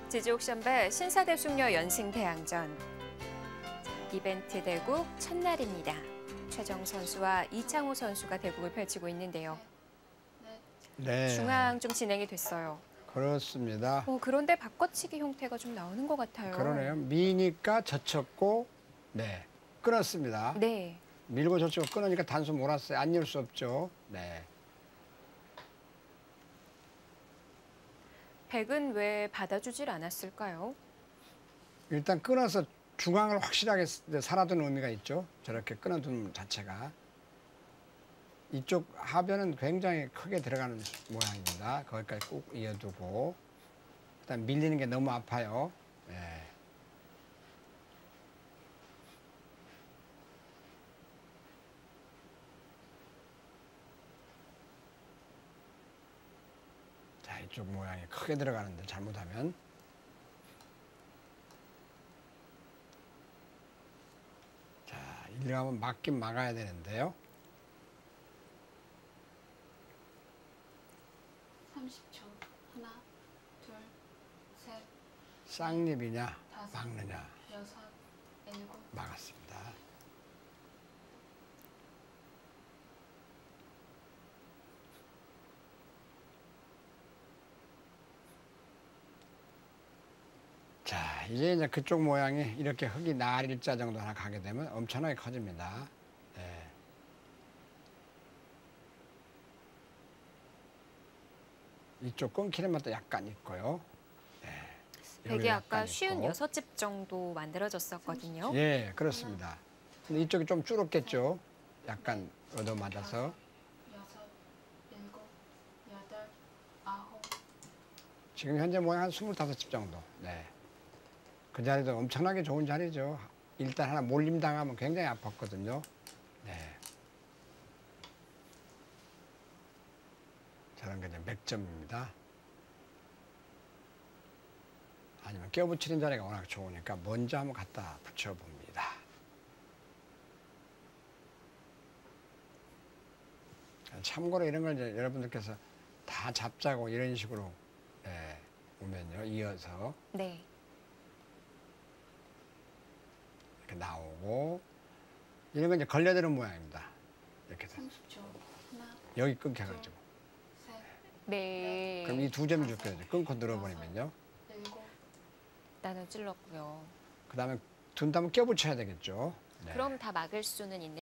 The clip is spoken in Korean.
지지옥션배 신사대숙녀 연승대항전. 이벤트 대국 첫날입니다. 최정 선수와 이창호 선수가 대국을 펼치고 있는데요. 네. 중앙 좀 진행이 됐어요. 그렇습니다. 그런데 바꿔치기 형태가 좀 나오는 것 같아요. 그러네요. 미니까 젖혔고, 네, 끊었습니다. 네. 밀고 젖히고 끊으니까 단수 몰았어요. 안 열 수 없죠. 네. 백은 왜 받아주질 않았을까요? 일단 끊어서 중앙을 확실하게 살아둔 의미가 있죠. 저렇게 끊어둔 자체가. 이쪽 하변은 굉장히 크게 들어가는 모양입니다. 거기까지 꾹 이어두고. 일단 밀리는 게 너무 아파요. 네. 자, 이쪽 모양이 크게 들어가는데 잘못하면. 자, 일로 가면 막긴 막아야 되는데요. 30초. 하나, 둘, 셋. 쌍립이냐, 다섯, 막느냐. 여섯, 일곱. 막았습니다. 자, 이제 그쪽 모양이 이렇게 흙이 날일자 정도 하나 가게 되면 엄청나게 커집니다. 네. 이쪽 끊기는 맛도 약간 있고요. 네. 백이 여기도 아까 약간 쉬운 있고. 6집 정도 만들어졌었거든요. 예, 그렇습니다. 근데 이쪽이 좀 줄었겠죠. 약간 얻어맞아서. 여섯, 일곱, 여덟, 아홉. 지금 현재 모양 한 25집 정도. 네. 그 자리도 엄청나게 좋은 자리죠. 일단 하나 몰림당하면 굉장히 아팠거든요. 네. 저런 게 이제 맥점입니다. 아니면 껴붙이는 자리가 워낙 좋으니까 먼저 한번 갖다 붙여봅니다. 참고로 이런 걸 이제 여러분들께서 다 잡자고 이런 식으로 오면요, 이어서 네. 이렇게 나오고 이런 건 이제 걸려드는 모양입니다. 이렇게 돼서 30초. 하나, 여기 끊겨가지고 셋, 네. 그럼 이 두 점이 죽거든요. 끊고 늘어버리면요. 일곱. 나는 찔렀고요. 그 다음에 둔 다음에 껴붙여야 되겠죠. 네. 그럼 다 막을 수는 있는